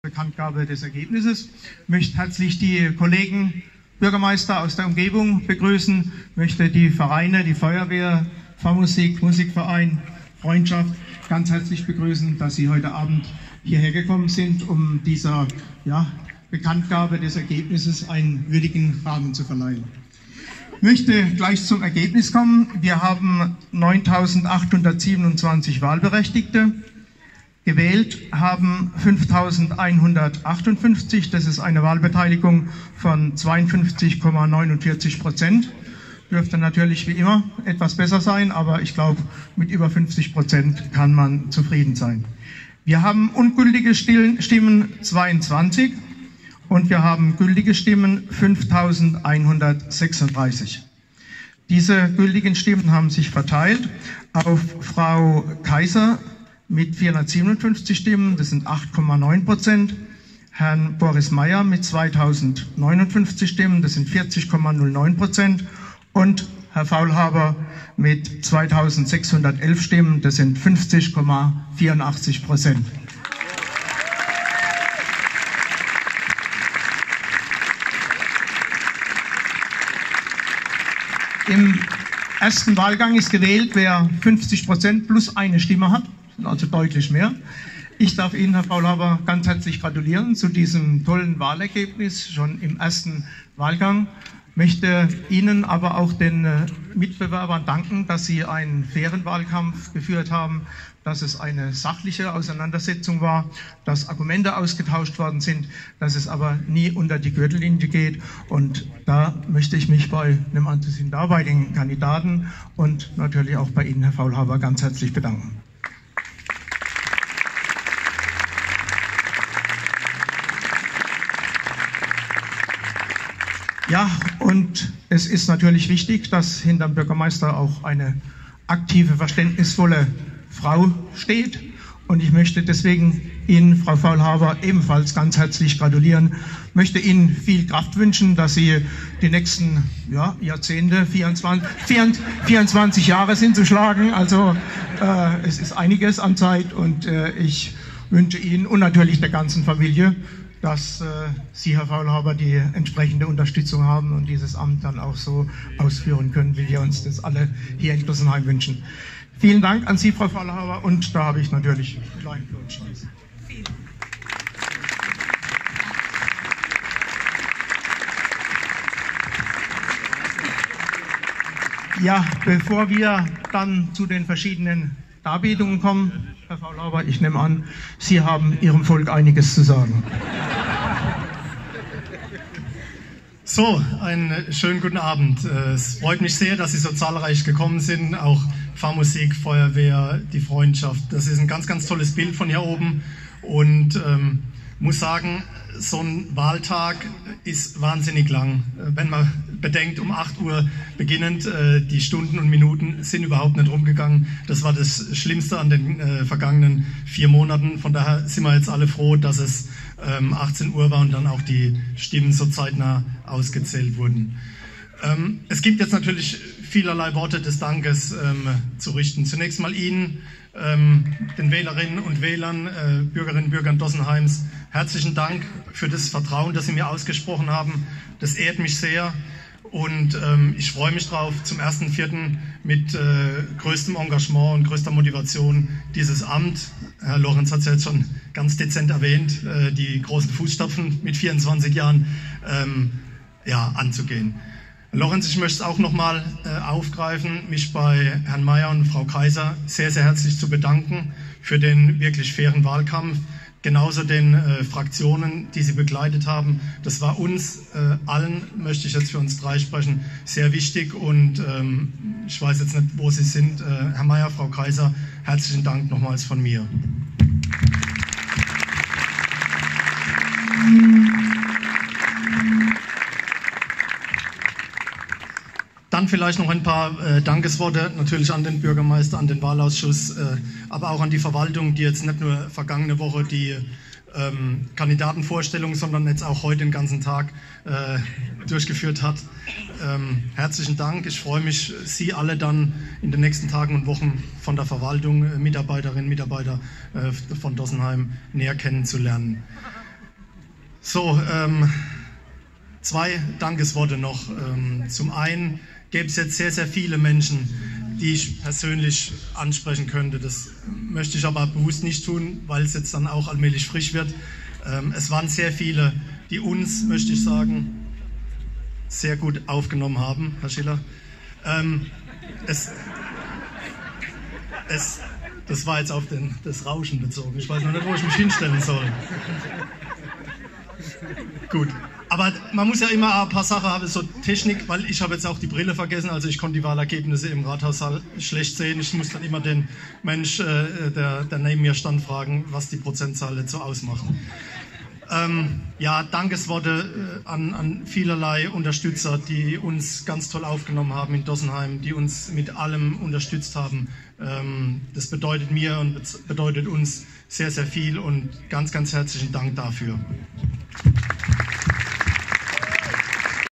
Bekanntgabe des Ergebnisses. Ich möchte herzlich die Kollegen Bürgermeister aus der Umgebung begrüßen, möchte die Vereine, die Feuerwehr, Fahrmusik, Musikverein, Freundschaft ganz herzlich begrüßen, dass Sie heute Abend hierher gekommen sind, um dieser Bekanntgabe des Ergebnisses einen würdigen Rahmen zu verleihen. Ich möchte gleich zum Ergebnis kommen. Wir haben 9.827 Wahlberechtigte. Gewählt haben 5.158. Das ist eine Wahlbeteiligung von 52,49%. Dürfte natürlich wie immer etwas besser sein, aber ich glaube, mit über 50% kann man zufrieden sein. Wir haben ungültige Stimmen 22 und wir haben gültige Stimmen 5.136. Diese gültigen Stimmen haben sich verteilt auf Frau Kaiser mit 457 Stimmen, das sind 8,9%, Herrn Boris Meyer mit 2.059 Stimmen, das sind 40,09%, und Herr Faulhaber mit 2.611 Stimmen, das sind 50,84%. Im ersten Wahlgang ist gewählt, wer 50% plus eine Stimme hat, also deutlich mehr. Ich darf Ihnen, Herr Faulhaber, ganz herzlich gratulieren zu diesem tollen Wahlergebnis schon im ersten Wahlgang. Möchte Ihnen, aber auch den Mitbewerbern danken, dass Sie einen fairen Wahlkampf geführt haben, dass es eine sachliche Auseinandersetzung war, dass Argumente ausgetauscht worden sind, dass es aber nie unter die Gürtellinie geht. Und da möchte ich mich bei den Kandidaten und natürlich auch bei Ihnen, Herr Faulhaber, ganz herzlich bedanken. Ja, und es ist natürlich wichtig, dass hinter dem Bürgermeister auch eine aktive, verständnisvolle Frau steht. Und ich möchte deswegen Ihnen, Frau Faulhaber, ebenfalls ganz herzlich gratulieren. Möchte Ihnen viel Kraft wünschen, dass Sie die nächsten Jahrzehnte, 24 Jahre sind zu schlagen. Also es ist einiges an Zeit, und ich wünsche Ihnen und natürlich der ganzen Familie, dass Sie, Herr Faulhaber, die entsprechende Unterstützung haben und dieses Amt dann auch so ausführen können, wie wir uns das alle hier in Dossenheim wünschen. Vielen Dank an Sie, Frau Faulhaber, und da habe ich natürlich kleinen Glückwunsch. Ja, bevor wir dann zu den verschiedenen Darbietungen kommen, Herr Faulhaber, ich nehme an, Sie haben Ihrem Volk einiges zu sagen. So, einen schönen guten Abend. Es freut mich sehr, dass Sie so zahlreich gekommen sind. Auch Fahrmusik, Feuerwehr, die Freundschaft. Das ist ein ganz, ganz tolles Bild von hier oben. Und muss sagen, so ein Wahltag ist wahnsinnig lang. Wenn man bedenkt, um 8 Uhr beginnend, die Stunden und Minuten sind überhaupt nicht rumgegangen. Das war das Schlimmste an den vergangenen 4 Monaten. Von daher sind wir jetzt alle froh, dass es 18 Uhr war und dann auch die Stimmen so zeitnah ausgezählt wurden. Es gibt jetzt natürlich vielerlei Worte des Dankes zu richten. Zunächst mal Ihnen, den Wählerinnen und Wählern, Bürgerinnen und Bürgern Dossenheims, herzlichen Dank für das Vertrauen, das Sie mir ausgesprochen haben. Das ehrt mich sehr, und ich freue mich drauf, zum 1.4. mit größtem Engagement und größter Motivation dieses Amt, Herr Lorenz hat es ja jetzt schon ganz dezent erwähnt, die großen Fußstapfen mit 24 Jahren anzugehen. Lorenz, ich möchte es auch nochmal aufgreifen, mich bei Herrn Meyer und Frau Kaiser sehr, sehr herzlich zu bedanken für den wirklich fairen Wahlkampf. Genauso den Fraktionen, die Sie begleitet haben. Das war uns allen, möchte ich jetzt für uns 3 sprechen, sehr wichtig, und ich weiß jetzt nicht, wo Sie sind. Herr Meyer, Frau Kaiser, herzlichen Dank nochmals von mir. Dann vielleicht noch ein paar Dankesworte natürlich an den Bürgermeister, an den Wahlausschuss, aber auch an die Verwaltung, die jetzt nicht nur vergangene Woche die Kandidatenvorstellung, sondern jetzt auch heute den ganzen Tag durchgeführt hat. Herzlichen Dank. Ich freue mich, Sie alle dann in den nächsten Tagen und Wochen von der Verwaltung, Mitarbeiterinnen und Mitarbeiter von Dossenheim näher kennenzulernen. So, 2 Dankesworte noch. Zum einen gäbe es jetzt sehr, sehr viele Menschen, die ich persönlich ansprechen könnte. Das möchte ich aber bewusst nicht tun, weil es jetzt dann auch allmählich frisch wird. Es waren sehr viele, die uns, möchte ich sagen, sehr gut aufgenommen haben, Herr Schiller. Das war jetzt auf das Rauschen bezogen. Ich weiß noch nicht, wo ich mich hinstellen soll. Gut. Aber man muss ja immer ein paar Sachen haben, so Technik, weil ich habe jetzt auch die Brille vergessen, also ich konnte die Wahlergebnisse im Rathaussaal schlecht sehen. Ich muss dann immer den Mensch, der neben mir stand, fragen, was die Prozentzahl jetzt so ausmacht. Ja, Dankesworte an vielerlei Unterstützer, die uns ganz toll aufgenommen haben in Dossenheim, die uns mit allem unterstützt haben. Das bedeutet mir und bedeutet uns sehr, sehr viel und ganz, ganz herzlichen Dank dafür.